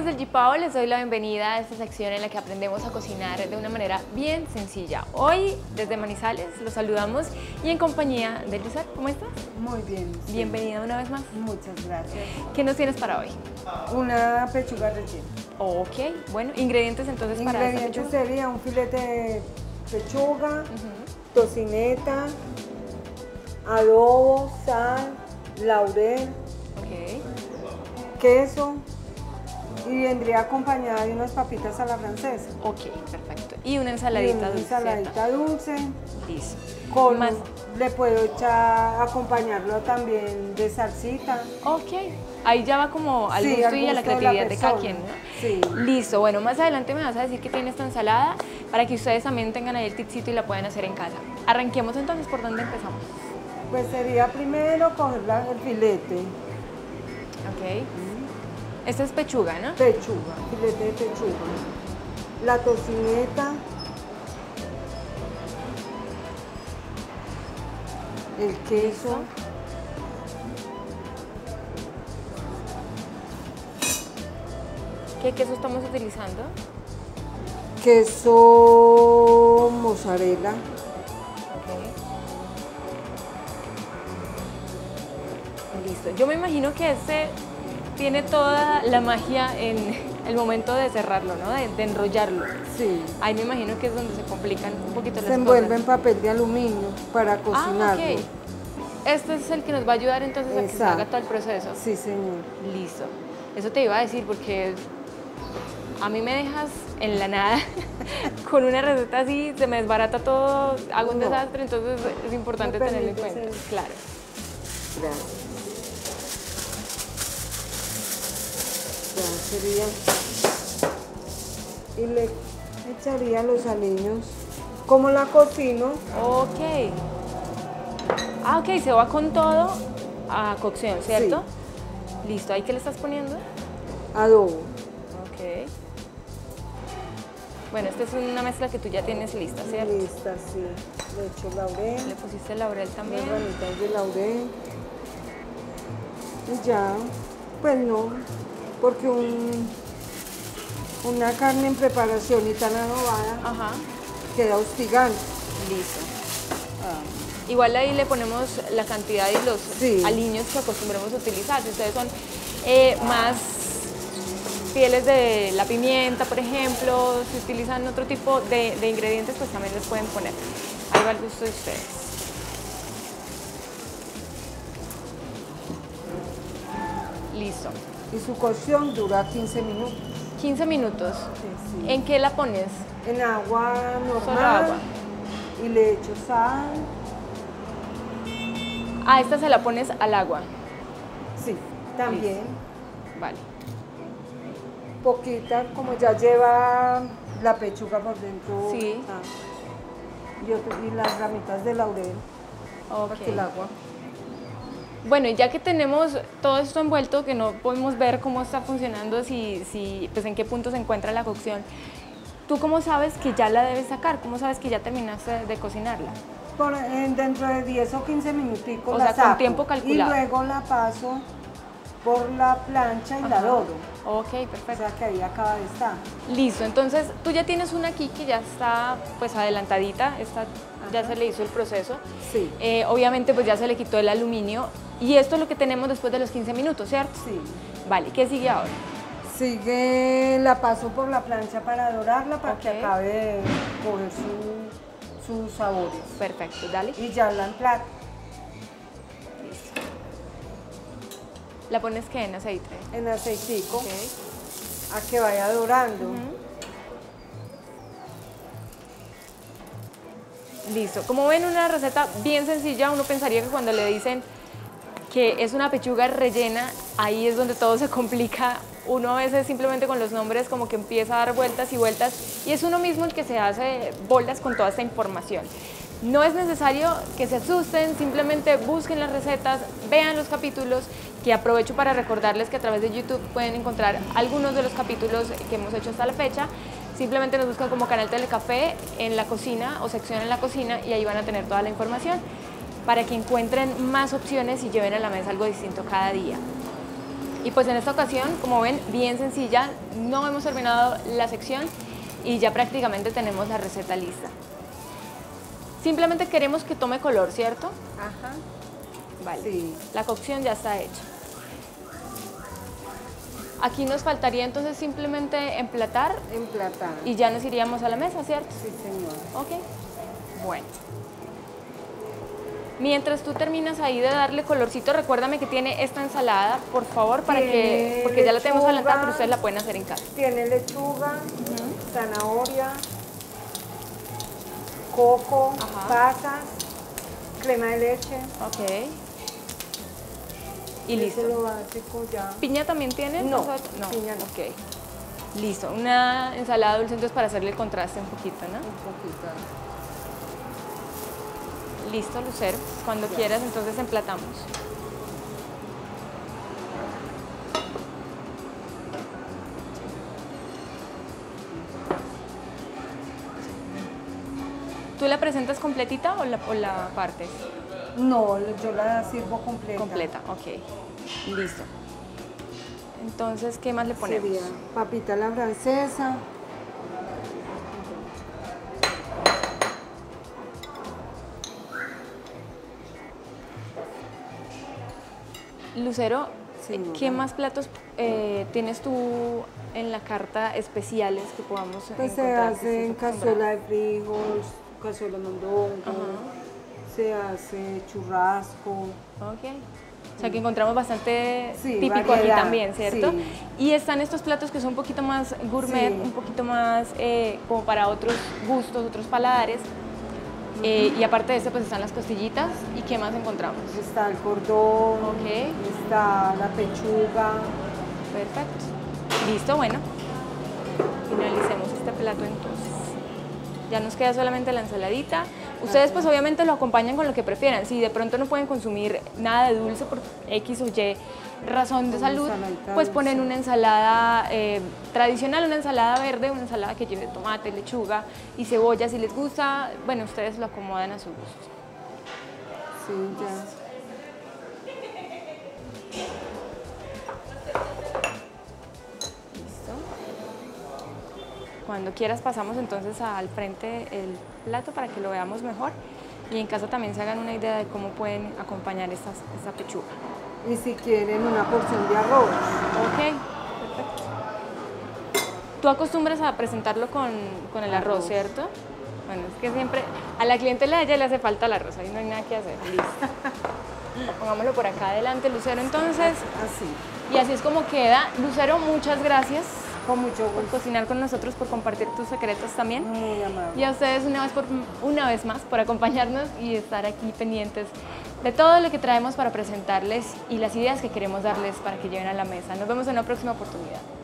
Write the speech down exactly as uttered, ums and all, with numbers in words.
amigos del G-Pao, les doy la bienvenida a esta sección en la que aprendemos a cocinar de una manera bien sencilla. Hoy, desde Manizales, los saludamos y en compañía de Luzar. ¿Cómo estás? Muy bien. Sí. Bienvenida una vez más. Muchas gracias. ¿Qué nos tienes para hoy? Una pechuga rellena. Ok, bueno, ingredientes entonces para esta Ingredientes pechuga. sería un filete de pechuga, Uh-huh. tocineta, adobo, sal, laurel, Ok, queso y vendría acompañada de unas papitas a la francesa. ok, perfecto. Y una Y ensaladita una dulce. ensaladita dulce. Listo. Con, Más. Le puedo echar, acompañarlo también de salsita. Ok, ahí ya va como al Sí, gusto al y a la gusto de la creatividad de cada persona. quien, ¿no? Sí. Listo, bueno, más adelante me vas a decir que tiene esta ensalada para que ustedes también tengan ahí el tipcito y la puedan hacer en casa. Arranquemos entonces, ¿por dónde empezamos? Pues sería primero coger la- el filete, Ok. Esta es pechuga, ¿no? pechuga, filete de pechuga, la tocineta, el queso, ¿Qué queso estamos utilizando? queso mozzarella, Ok. Listo. Yo me imagino que este tiene toda la magia en el momento de cerrarlo, ¿no? De, de enrollarlo. sí, Ahí me imagino que es donde se complican un poquito las se envuelve en cosas. papel de aluminio para Ah, cocinarlo. ok. Este es el que nos va a ayudar entonces a que se Exacto. haga todo el proceso. Sí, señor. Listo. Eso te iba a decir porque a mí me dejas en la nada con una receta así, se me desbarata todo, hago un No. desastre, entonces es importante Me tenerlo en permites cuenta. el- Claro. Gracias. Ya sería. Y le echaría los aliños. Como la cocino, Ok. Ah, ok, se va con todo a cocción, ¿cierto? Listo. ¿Ahí qué le estás poniendo? adobo. Ok. Bueno, esta es una mezcla que tú ya tienes lista, ¿cierto? Lista, sí. Le echo laurel, Le pusiste laurel también. unas ramitas de laurel. Y ya, pues no, porque un, una carne en preparación y tan adobada Ajá. queda hostigante. Listo. Ah, Igual ahí le ponemos la cantidad y los Sí. aliños que acostumbramos a utilizar. Si ustedes son eh, más fieles de la pimienta, por ejemplo, si utilizan otro tipo de, de ingredientes, pues también les pueden poner. Ahí va al gusto de ustedes. Listo. y su cocción dura quince minutos. quince minutos. Sí, sí. ¿En qué la pones? En agua normal. Solo agua. Y le echo sal. Ah, esta se la pones al agua. Sí, también. Vale. Poquita, como ya lleva la pechuga por dentro. Sí. Ah. Y, otro- y las ramitas de laurel. Ok. Porque el agua. Bueno, y ya que tenemos todo esto envuelto, que no podemos ver cómo está funcionando, si, si, pues en qué punto se encuentra la cocción, ¿tú cómo sabes que ya la debes sacar? ¿Cómo sabes que ya terminaste de cocinarla? Por, en- dentro de diez o quince minuticos O la sea, con saco. tiempo calculado. Y luego la paso por la plancha y la Ajá. doro. Ok, O perfecto. sea que ahí acaba de estar. Listo, entonces tú ya tienes una aquí que ya está pues adelantadita, esta, ya Ajá. se le hizo el proceso. Sí. Eh, obviamente pues ya se le quitó el aluminio y esto es lo que tenemos después de los quince minutos, ¿cierto? Sí. Vale, ¿qué sigue ahora? Sigue, la paso por la plancha para dorarla para que Ok. acabe de coger su- sus sabores. Perfecto, dale. Y ya la emplato. ¿La pones qué en aceite? En aceitico Ok. a que vaya dorando. Listo. Como ven, una receta bien sencilla. Uno pensaría que cuando le dicen que es una pechuga rellena, ahí es donde todo se complica. Uno a veces simplemente con los nombres como que empieza a dar vueltas y vueltas y es uno mismo el que se hace bolas con toda esta información. No es necesario que se asusten, simplemente busquen las recetas, vean los capítulos, que aprovecho para recordarles que a través de YouTube pueden encontrar algunos de los capítulos que hemos hecho hasta la fecha. Simplemente nos buscan como Canal Telecafé en la cocina o sección en la cocina y ahí van a tener toda la información para que encuentren más opciones y lleven a la mesa algo distinto cada día. Y pues en esta ocasión, como ven, bien sencilla, no hemos terminado la sección y ya prácticamente tenemos la receta lista. Simplemente queremos que tome color, ¿cierto? Ajá. Vale. Sí. La cocción ya está hecha. Aquí nos faltaría entonces simplemente emplatar Emplatada. y ya nos iríamos a la mesa, ¿cierto? Sí, señor. Ok. Bueno. Mientras tú terminas ahí de darle colorcito, recuérdame que tiene esta ensalada, por favor, para que, Tiene porque ya la tenemos lechuga. adelantada, pero ustedes la pueden hacer en casa. Tiene lechuga, zanahoria, coco, Ajá. pasas, crema de leche. Ok. Y Eso listo. es lo básico ya. ¿Piña también tiene? No, no. piña no. Ok. Listo. Una ensalada dulce entonces para hacerle el contraste un poquito, ¿no? Un poquito. Listo, Lucero. Cuando quieras, entonces emplatamos. ¿Tú la presentas completita o la, o la partes? No, yo la sirvo completa. Completa, ok. Listo. Entonces, ¿qué más le ponemos? Sería papita a la francesa. Lucero, Señora. ¿qué más platos eh, tienes tú en la carta especiales que podamos Pues se encontrar? que hace en estés acostumbrada? cazuela de frijos, cazuela de mondongo, se hace churrasco. Ok. O sea que encontramos bastante Sí, típico aquí variedad, también, ¿cierto? sí. Y están estos platos que son un poquito más gourmet, Sí. un poquito más eh, como para otros gustos, otros paladares. Eh, y aparte de eso, pues están las costillitas. ¿Y qué más encontramos? Está el cordón, Ok. está la pechuga. Perfecto. Listo, bueno. Finalicemos este plato entonces. Ya nos queda solamente la ensaladita. Ustedes pues obviamente lo acompañan con lo que prefieran. Si de pronto no pueden consumir nada de dulce por X o Y razón de Una salud, ensaladita pues dulce. ponen una ensalada eh, tradicional, una ensalada verde, una ensalada que lleve tomate, lechuga y cebolla. Si les gusta, bueno, ustedes lo acomodan a su gusto. Sí, ya. Listo. Cuando quieras pasamos entonces al frente el plato para que lo veamos mejor y en casa también se hagan una idea de cómo pueden acompañar estas, esta pechuga. Y si quieren una porción de arroz. Ok, perfecto. Tú acostumbras a presentarlo con, con el arroz, Arroz. ¿cierto? Bueno, es que siempre a la clientela de ella le hace falta el arroz, ahí no hay nada que hacer. Listo. Pongámoslo por acá adelante, Lucero, entonces. Así. Y así es como queda. Lucero, muchas gracias Con mucho por gusto. cocinar con nosotros, por compartir tus secretos también. Muy amable. Y a ustedes una vez, por, una vez más por acompañarnos y estar aquí pendientes de todo lo que traemos para presentarles y las ideas que queremos darles para que lleven a la mesa. Nos vemos en una próxima oportunidad.